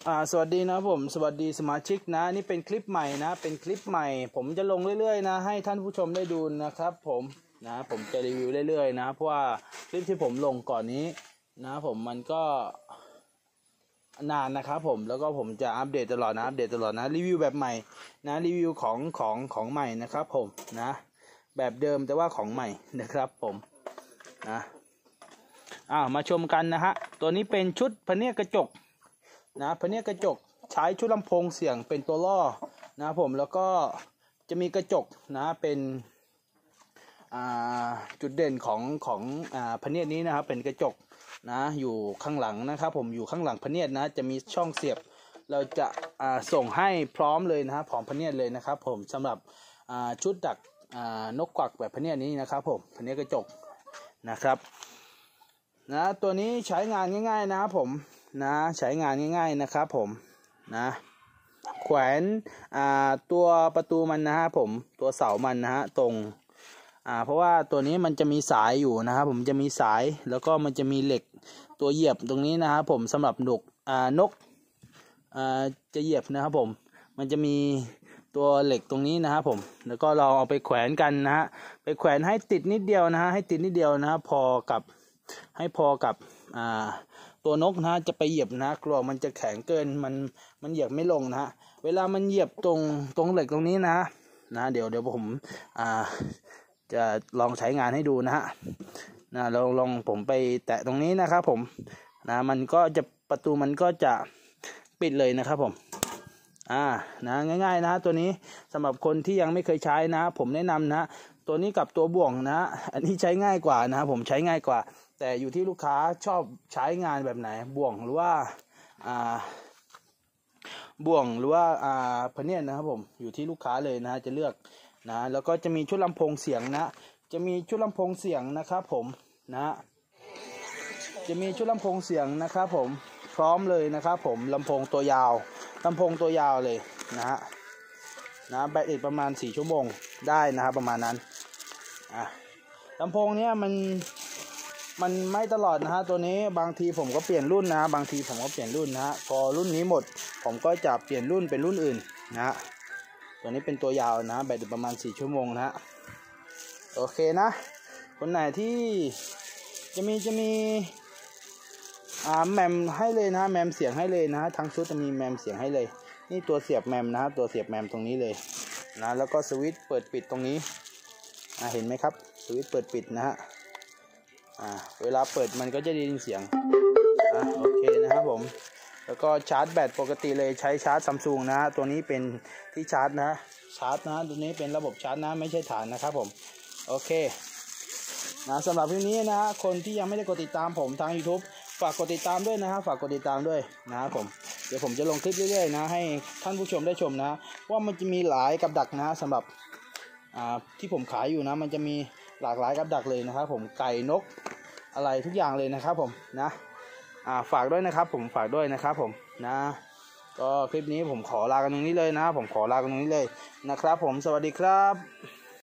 สวัสดีนะผมสวัสดีสมาชิกนะนี่เป็นคลิปใหม่นะเป็นคลิปใหม่ผมจะลงเรื่อยๆนะให้ท่านผู้ชมได้ดูนะครับผมจะรีวิวเรื่อยๆนะเพราะว่าคลิปที่ผมลงก่อนนี้นะผมมันก็นานนะครับผมแล้วก็ผมจะอัปเดตตลอดนะรีวิวแบบใหม่นะรีวิวของใหม่นะครับผมนะแบบเดิมแต่ว่าของใหม่นะครับผมนะมาชมกันนะฮะตัวนี้เป็นชุดพเนียดกระจกนะพเนียดกระจกใช้ชุดลำโพงเสียงเป็นตัวล่อนะผมแล้วก็จะมีกระจกนะเป็นจุดเด่นของพเนียดนี้นะครับเป็นกระจกนะอยู่ข้างหลังนะครับผมอยู่ข้างหลังพเนียดนะจะมีช่องเสียบเราจะส่งให้พร้อมเลยนะครับพร้อมพเนียดเลยนะครับผมสำหรับชุดดักนกกวักแบบพเนียดนี้นะครับผมพเนียดกระจกนะครับนะตัวนี้ใช้งานง่ายๆนะครับผมนะใช้งานง่ายๆนะครับผมนะแขวนตัวประตูมันนะฮะผมตัวเสามันนะฮะตรงเพราะว่าตัวนี้มันจะมีสายอยู่นะครับผมจะมีสายแล้วก็มันจะมีเหล็กตัวเหยียบตรงนี้นะครับผมสำหรับนกจะเหยียบนะครับผมมันจะมีตัวเหล็กตรงนี้นะครับผมแล้วก็เราเอาไปแขวนกันนะฮะไปแขวนให้ติดนิดเดียวนะฮะให้ติดนิดเดียวนะพอกับตัวนกนะจะไปเหยียบนะกลัวมันจะแข็งเกินมันเหยียบไม่ลงนะฮะเวลามันเหยียบตรงเหล็กตรงนี้นะเดี๋ยวผมจะลองใช้งานให้ดูนะฮะลองผมไปแตะตรงนี้นะครับผมมันก็จะประตูมันก็จะปิดเลยนะครับผมง่ายๆนะตัวนี้สำหรับคนที่ยังไม่เคยใช้นะผมแนะนำนะตัวนี้กับตัวบ่วงนะอันนี้ใช้ง่ายกว่านะผมใช้ง่ายกว่าแต่อยู่ที่ลูกค้าชอบใช้งานแบบไหนบ่วงหรือว่าพเนียดนะครับผมอยู่ที่ลูกค้าเลยนะจะเลือกนะแล้วก็จะมีชุดลำโพงเสียงนะจะมีชุดลำโพงเสียงนะครับผมจะมีชุดลำโพงเสียงนะครับผมพร้อมเลยนะครับผมลำโพงตัวยาวเลยนะแบตอีกประมาณ4 ชั่วโมงได้นะครับประมาณนั้นลำโพงเนี้ยมันไม่ตลอดนะฮะตัวนี้บางทีผมก็เปลี่ยนรุ่นนะพอรุ่นนี้หมดผมก็จะเปลี่ยนรุ่นเป็นรุ่นอื่นนะตัวนี้เป็นตัวยาวนะแบตประมาณ4 ชั่วโมงนะโอเคนะคนไหนที่จะมีแมมให้เลยนะแมมเสียงให้เลยนะทั้งชุดจะมีแมมเสียงให้เลยนี่ตัวเสียบแมมนะตัวเสียบแมมตรงนี้เลยนะแล้วก็สวิตช์เปิดปิดตรงนี้เห็นไหมครับสวิตช์เปิดปิดนะฮะเวลาเปิดมันก็จะได้ยินเสียงโอเคนะครับผมแล้วก็ชาร์จแบตปกติเลยใช้ชาร์จซัมซุงนะตัวนี้เป็นที่ชาร์จนะตัวนี้เป็นระบบชาร์จนะไม่ใช่ฐานนะครับผมโอเคสำหรับคลิปนี้นะคนที่ยังไม่ได้กดติดตามผมทาง YouTube ฝากกดติดตามด้วยนะฝากกดติดตามด้วยนะครับผมเดี๋ยวผมจะลงคลิปเรื่อยๆนะให้ท่านผู้ชมได้ชมนะว่ามันจะมีหลายกับดักนะสำหรับที่ผมขายอยู่นะมันจะมีหลากหลายกับดักเลยนะครับผมไก่นกอะไรทุกอย่างเลยนะครับผมนะฝากด้วยนะครับผมฝากด้วยนะครับผมนะก็คลิปนี้ผมขอลากันตรงนี้เลยนะผมขอลากันตรงนี้เลยนะครับผมสวัสดีครับ